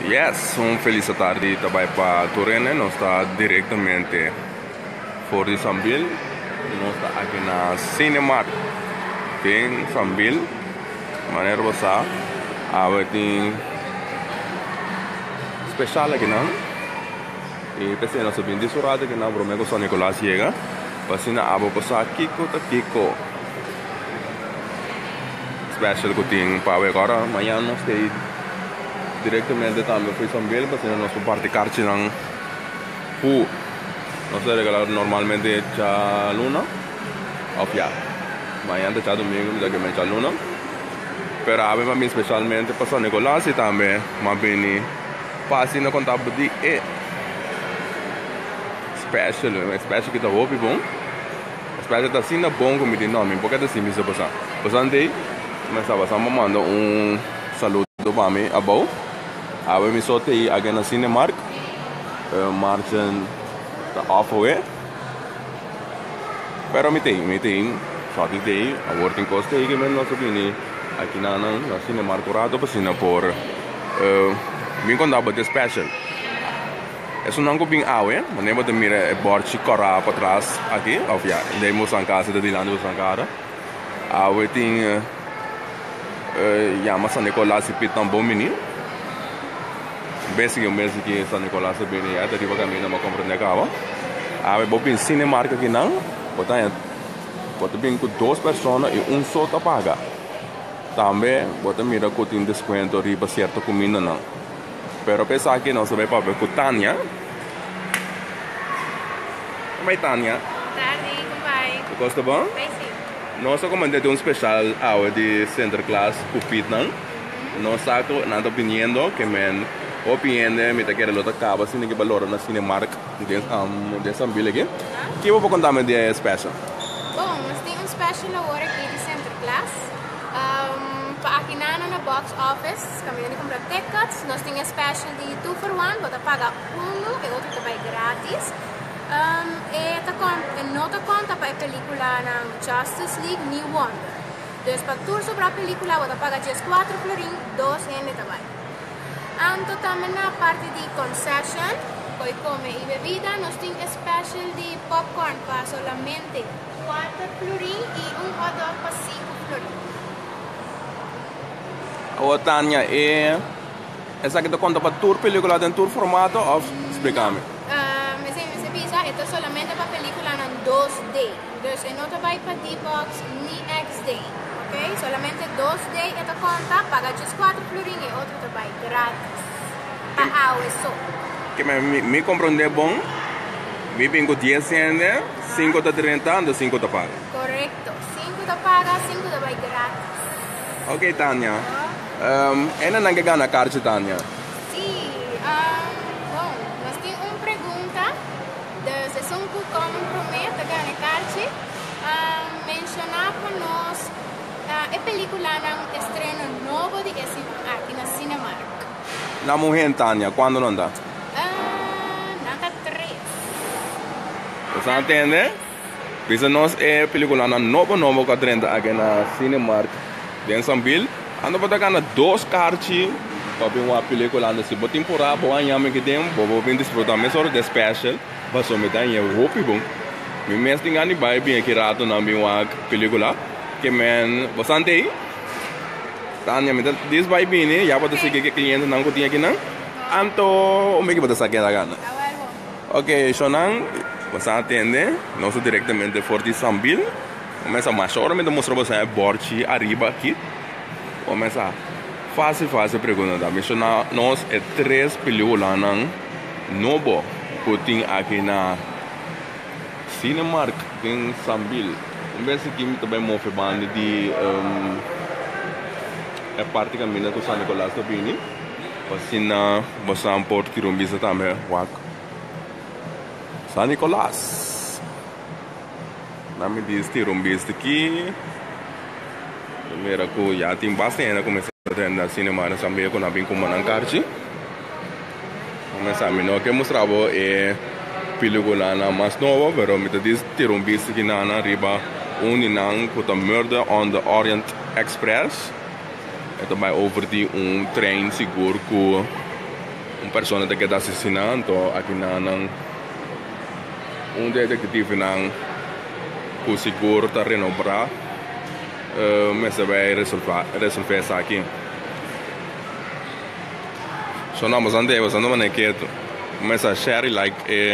Yes, feliz tarde também para Torrene. Nós está diretamente fora de Sambil. Nós está aqui na Cinemark. Tem Sambil. Maneira você tem especial aqui não. E pensei nós bem disurado aqui na Bromego São Nicolás chega. Assim na abo passar Kiko ta Kiko. Special que tem para agora. Amanhã nós tem diretamente também foi Sambil, mas nós vamos partir cartas não. Nós regalar normalmente a luna, of ya. Amanhã está domingo, me dá que me a luna. Pero a mim especialmente para São Nicolás e também, mas bem passe no contato de special que está hopi bom. Special está assim na bom como de nome, porque está assim me se passar. Passando mas estava mandando saludo para mim abou. A mim só tem aqui na Cinemark. Margem da off-way. Pero me tem só que tem a working cost aí que me nosso bem aqui na Cinemark curado para cima por me contava de special. É não bem awe, mas nem pode mirar borchi corra para trás aqui, of ya, demos a casa de Dilano Sankara. Awe tem São Nicolás e Pitam bom menino. Basic mês que São Nicolás é bem aí, daí vai caminhar uma compra de carro. Awe bom em Cinemark aqui não, pode bem com duas pessoas e só tá paga. Também pode mirar que tem desconto riba certa comida não. Pero pensar que nós vai para ver com Tânia. Como é Tânia? Tarde, como vai? Gosta bom? Vai sim. Nós recomendamos um especial aula de Center Class Cupid não. Nós saco na opinião que men opinião me tá querendo outra cava assim que valor na Cinemark de Sambil aqui. Que vou contar me de special. Bom, nós temos special agora aqui de Center Class. Para aqui na box office, kami na comprar tickets. Nós temos special de 2 for 1, você paga e outro também grátis. E nota conta para a película na Justice League New Wonder. Então, para tour sobre a película, você paga 4 florin, 2 yen também. Anto também na parte de concession, coi come e bebida, nós temos special de popcorn para solamente 4 florin e hot dog para 5 florin. O Tânia, essa que te conta para tour película em tour formato ou explica-me? Ito solamente para película ng 2D. Entonces, no te va para D-Box ni XD. Okay? Solamente 2D ito conta, paga 4 florin e outro te vai gratis. Para eso. Que me compreende bom? Me pingo 10 yen, 5 te 30, e 5 te paga. Correcto. 5 te paga, 5 te vai gratis. Ok, Tânia. Ena nang gana karche Tânia? Sí. Bom, nós temos uma pergunta. Se são como promete ganhar carte, mencionar para nós a película ng estreno novo de aqui na Cinemark. Na mulher Tânia, quando não dá? Naka 3. Você entende? Bisa nós é película na novo que trenda aqui na Cinemark de Sambil. Ando para ganhar 2 cartes para ver uma película nesse boa temporada, boa anhame que tem, vou vir desfrutar mais hora de special. Mas o medan é roupa bom. Me mesmo tem ani vai bem aqui rato na minha película que men bastante aí. Tânia me diz vai bem né? Já pode ser que cliente não tinha aqui não. Anto o me que pode sair da gana. Ok, Shonan, você atende? Nós diretamente for de Sambil. Começa mais hora me mostrar você borchi arriba aqui. Começa fácil pergunta. Mencionar nós é 3 películas não novo. Puting aqui na Cinemark em Sambil. Vez que me também move band de é parte caminho do São Nicolás do Bini. Assim na Bosan Port Kirumbisa também, wak. São Nicolás. Na me diz Kirumbisa aqui. Primeiro que já tem bastante começar a ter na Cinemark Sambil com a bem com manangkarchi. Mas a mim não que mostrava é película na mais nova, pero me diz ter visto que na riba uninang com a Murder on the Orient Express. É também over de trein seguro que uma pessoa que está assassinando aqui detetive não conseguiu estar renovar mas vai resolver isso aqui. So nós andamos quieto, mas a share like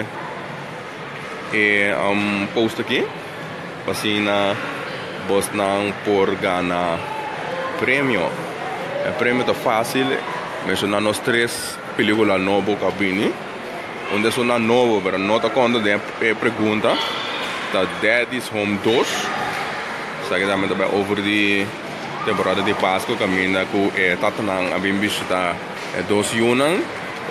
post aqui, assim na Boston por ganhar prêmio. O prêmio tá fácil, mencionar nos 3 películas novas que vini, onde é uma nova, mas não tá conta de pergunta, tá Daddy's Home 2, sabe que também over de temporada de Páscoa, caminha com Tatanang, a bem visita 2 Yunan,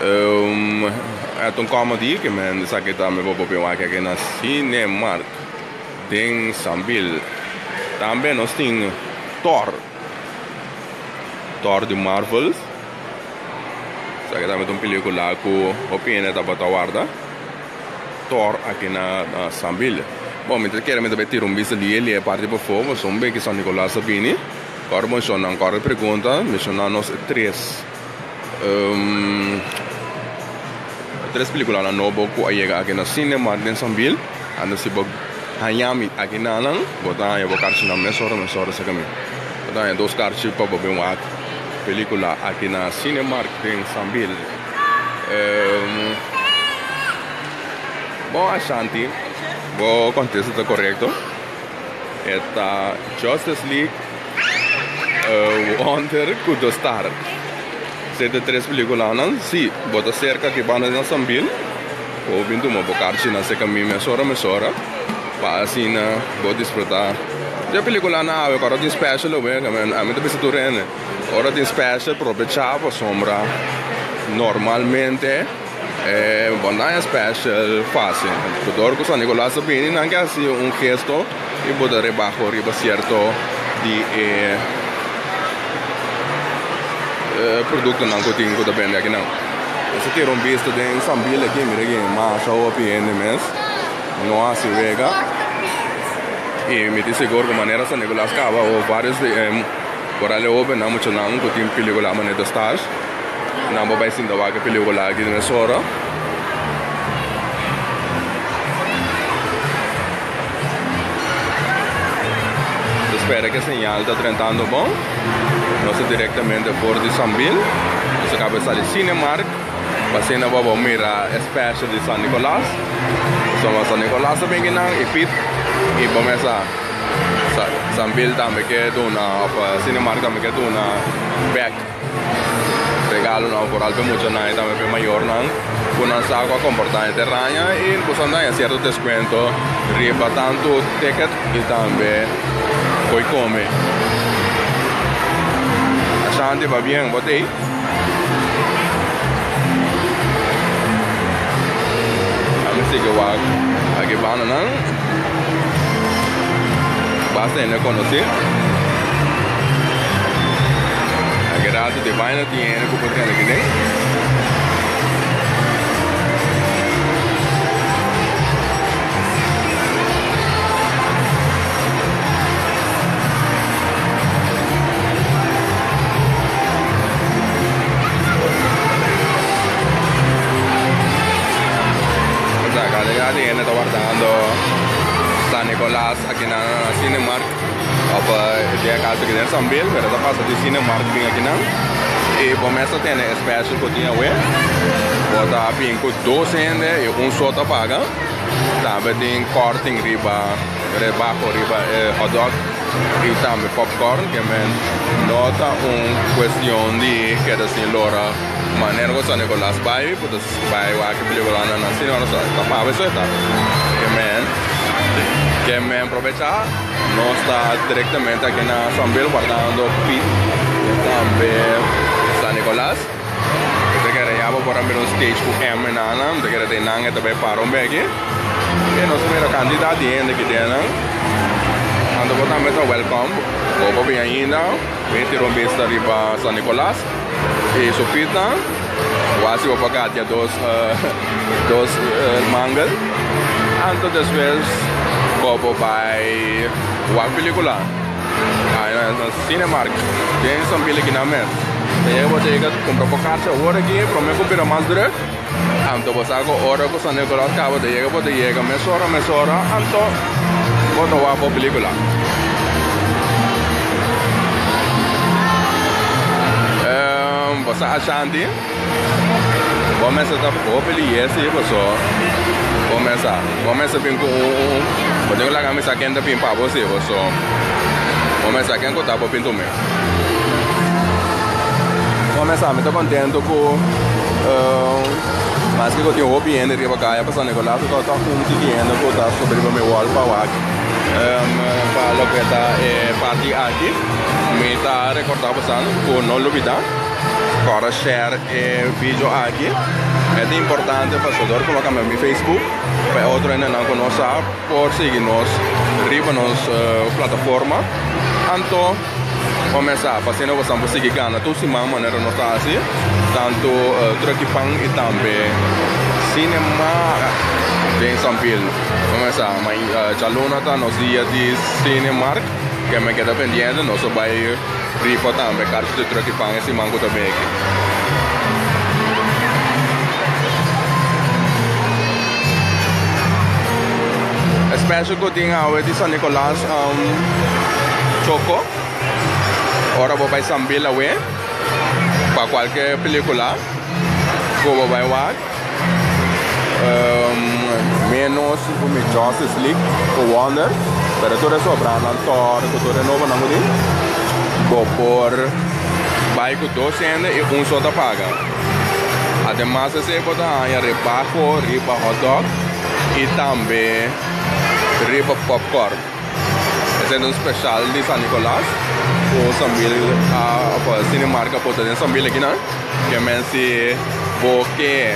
é um comedy que men sabe que também vou pegar aqui na Cinemark, tem Sambil, também nós tem Thor de Marvel, sabe que também uma película com opinião da Batawarda, Thor aqui na Sambil. Bom, me quero também ter visto ali ele é parte do povo, são bem que São Nicolás Sabini, agora mencionam agora pergunta, mencionamos 3 películas na novo que chega aqui na Cinemark em Sambil, anda se bog Hayami aqui na lang, botar eu vou cartar na mesora sa kami. Botar 2 cartas para botar uma película aqui na Cinemark em Sambil. Bom, Ashanti, vou contestar está correto. Esta Justice League Wonder Kudo Star. Sete 3 películas não, sim, bota cerca que vai na Sambil. Ou bintu mo bocar na se kami mesora. Para assim, vou desfrutar. A película na agora tem special, a mim também se turene. Agora tem special, aproveitar para sombra. Normalmente, bondade special fácil. Por que São Nicolás Sabini não quer assim gesto e botar rebaixo, riba certo de produto não que tenho que vender aqui não. Se ter visto de Sambil aqui, mira aqui, mas a opinião mesmo. Não há se vega e me disse agora de maneira São Nicolás Cava ou vários por ali houve não muito não que tem película maneira de estar não vai sim da vaga película aqui na Sora espero que a señal está tratando bom não se diretamente por de Sambil se acaba de sair Cinemark passei na boa mira special de São Nicolás. Somos São Nicolás também que não e pit e começa Sambil também que é uma Cinemark também que é uma back regalo não por algo muito não também é maior não com a água comportante ranha e com andar certo desconto riba tanto ticket e também coi come a Shanti va bem botei que aqui van não basta ainda conhecer aqui rato de vaina tinha que botar aqui dentro Ene está guardando San Nicolás aqui na Cinemark de casa aqui em Sambil, mas está passando de Cinemark aqui não e começa a ter special que tinha ué bota bem com 12 e só tá paga também tem corte em riba rebaixo riba hot dog e também popcorn que nota questão de que assim lora maneira que São Nicolás vai aqui película na Cinemark tá para isso tá que me aproveitar não está diretamente aqui na Sambil guardando pit também São Nicolás eu quero já para abrir stage com M nana eu quero ter nanga também para aqui e nós primeiro candidato de ainda aqui dentro ando botar meta welcome vou bem ainda vem ter vista ali para São Nicolás e sopita quase vou pagar dia dos mangas antes después vou para a película na Cinemark tem Sambil aqui na mesa Saya buat saya comprar por caixa agora aqui, para mim comprar mais direto. Então você agora com San Nicolás acaba de chegar, mesora, então vou dar uma película. Você achando? Vamos começar a película esse pessoal. Começa bem com vou ter lá camisa quente bem para você, pessoal. Começa quente com tapa pinto mesmo. Começar, me tô contente com mas que eu tenho hobby ainda de bagar, para San Nicolás, eu tô com ainda que tá sobre o meu wall para lá. Para lo que tá party aqui, me tá recordando bastante, por não olvidar. Para share vídeo aqui. É importante para o colocar no meu Facebook, para outro ainda não conhece, por seguir-nos, riba nos plataforma. Então, começar, fazendo você não seguir gana, tu se maneira não está assim, tanto Truckipang e também cinema em São Paulo. Começar, mas já luna tá nos dias de Cinemark, que me queda pendente, nós vai riba também, carta de Truckipang e se mango também aqui. Special que tinha de San Nicolás Choco. Agora vou para São Paulo para qualquer película. Vou vai lá. Menos o Justice League, o Wonder. Pero tudo é sobrando, Thor, tudo é novo não mudei. Vou por vai com 2 e só tá paga. Además você pode ganhar rebaixo, riba hot dog e também riba popcorn. Esse é um especial de San Nicolás. O São Paulo, a Cinemark pode ter São Paulo aqui, não? Que é se porque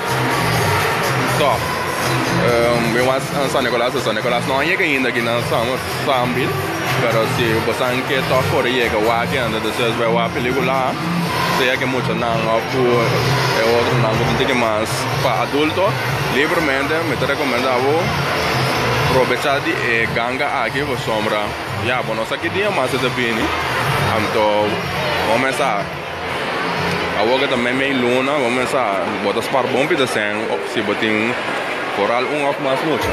só San Nicolás não é ainda aqui na São Paulo, mas se você quer tocar chega o aqui anda depois vai a película, sei que muito não é outro não tem mais para adulto, livremente me recomendava aproveitar de ganga aqui por sombra. Já, bom, nós aqui dia mais de bem, então vamos começar. Agora também meio luna, vamos começar. Botar os par bom para descer, se botar coral off mais muito.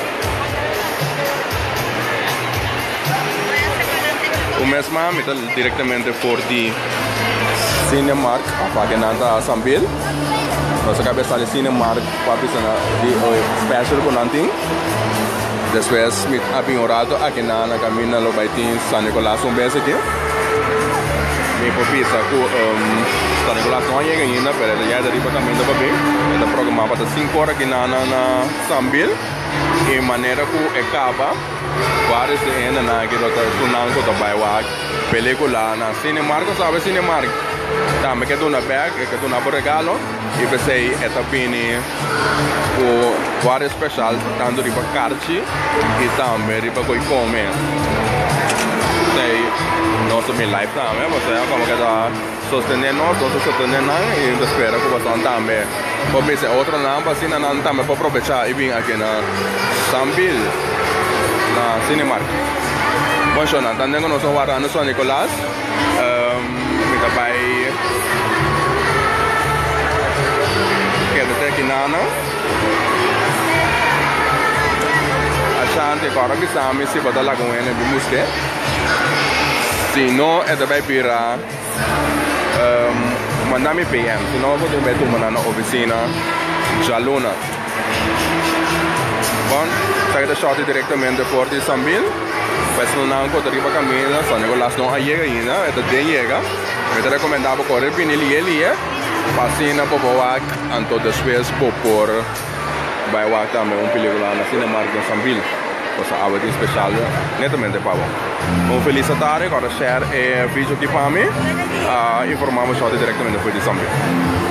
O mesmo me está diretamente por de Cinemark, a página da São Paulo. Nossa cabeça de Cinemark, para pensar de special com nanting. Depois me apinhorado aqui na caminha lo vai ter San Nicolás vez aqui. Me propisa com San Nicolás não chega ainda, mas já deve para caminho para bem. Está programado para 5 horas aqui na São Paulo. E maneira que acaba vários de ainda na que nós tunang ko também a película na Cinemark, sabe Cinemark. Tá, me quedo na bag, quedo na por regalo e pensei esta pini o vários especial tanto de carchi e também de coi come. Sei, nosso meu live também, você como que tá sostenendo, e espero que você também. Vou pensar outra não, assim não também para aproveitar e vir aqui na São Paulo, na Cinemark. Bom, Shona, também nós vamos lá no San Nicolás. Vai queda aqui na achando que agora que estamos se botar lá com ele de música se não é também para mandar-me PM se não vou ter medo de na oficina já luna bom sai da shot diretamente por de São Paulo mas não encontro para caminhar San Nicolás não chega ainda é de chega. Eu te recomendava correr bem ele passina por Boac, então depois por Boac também película na Cinemark em São Paulo. Você abre de especial netamente para bom. Feliz tarde, agora share vídeo aqui para mim, informamos só diretamente depois de São Paulo.